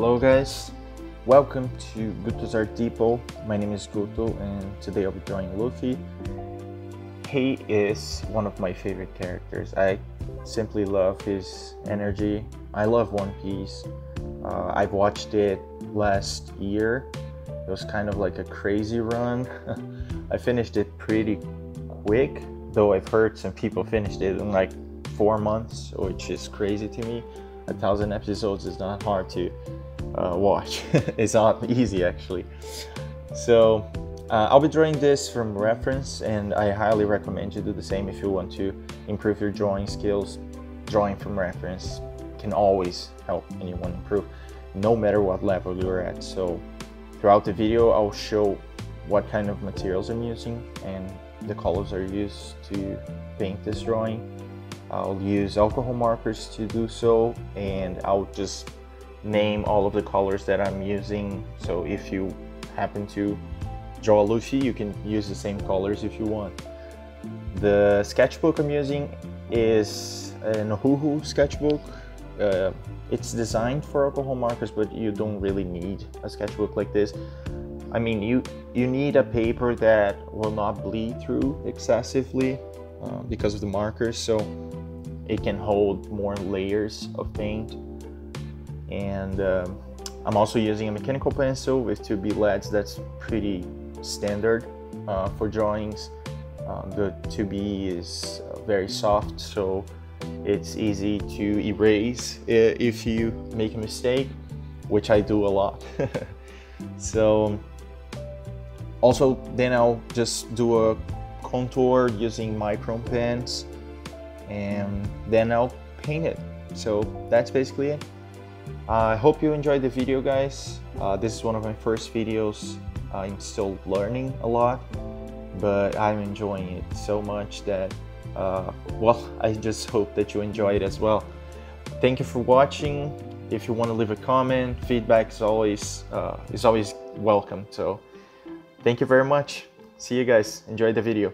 Hello guys, welcome to Guto's Art Depot. My name is Guto and today I'll be drawing Luffy. He is one of my favorite characters. I simply love his energy. I love One Piece. I've watched it last year. It was kind of like a crazy run. I finished it pretty quick, though I've heard some people finished it in like 4 months, which is crazy to me. 1,000 episodes is not hard to watch. It's not easy actually. So I'll be drawing this from reference, and I highly recommend you do the same if you want to improve your drawing skills. Drawing from reference can always help anyone improve, no matter what level you're at. So throughout the video I'll show what kind of materials I'm using and the colors I use to paint this drawing. I'll use alcohol markers to do so, and I'll just name all of the colors that I'm using. So if you happen to draw Luffy, you can use the same colors if you want. The sketchbook I'm using is an Ohuhu sketchbook. It's designed for alcohol markers, but you don't really need a sketchbook like this. I mean, you need a paper that will not bleed through excessively because of the markers, so it can hold more layers of paint. And I'm also using a mechanical pencil with 2B leads. That's pretty standard for drawings. The 2B is very soft, so it's easy to erase if you make a mistake, which I do a lot. So also then I'll just do a contour using micron pens, and then I'll paint it. So that's basically it. I hope you enjoyed the video, guys. This is one of my first videos. I'm still learning a lot, but I'm enjoying it so much that well, I just hope that you enjoy it as well. Thank you for watching. If you want to leave a comment, feedback is always welcome. So thank you very much. See you guys. Enjoy the video.